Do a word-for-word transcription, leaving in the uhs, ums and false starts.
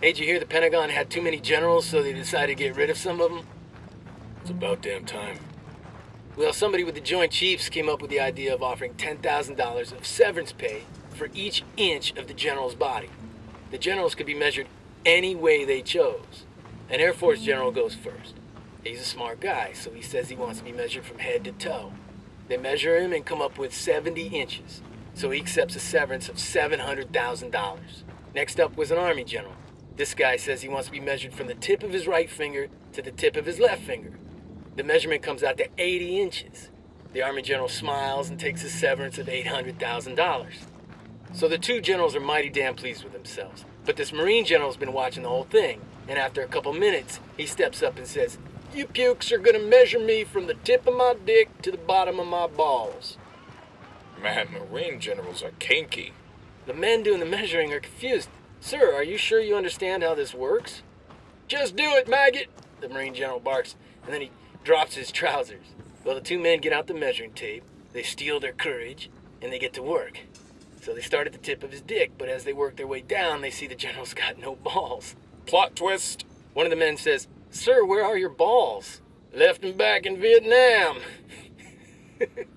Hey, did you hear the Pentagon had too many generals, so they decided to get rid of some of them? It's about damn time. Well, somebody with the Joint Chiefs came up with the idea of offering ten thousand dollars of severance pay for each inch of the general's body. The generals could be measured any way they chose. An Air Force general goes first. He's a smart guy, so he says he wants to be measured from head to toe. They measure him and come up with seventy inches, so he accepts a severance of seven hundred thousand dollars. Next up was an Army general. This guy says he wants to be measured from the tip of his right finger to the tip of his left finger. The measurement comes out to eighty inches. The Army general smiles and takes a severance of eight hundred thousand dollars. So the two generals are mighty damn pleased with themselves. But this Marine general's been watching the whole thing, and after a couple minutes, he steps up and says, "You pukes are gonna measure me from the tip of my dick to the bottom of my balls." Man, Marine generals are kinky. The men doing the measuring are confused. "Sir, are you sure you understand how this works?" "Just do it, maggot," the Marine general barks, and then he drops his trousers. Well, the two men get out the measuring tape, they steel their courage, and they get to work. So they start at the tip of his dick, but as they work their way down, they see the general's got no balls. Plot twist. One of the men says, "Sir, where are your balls?" "Left them back in Vietnam."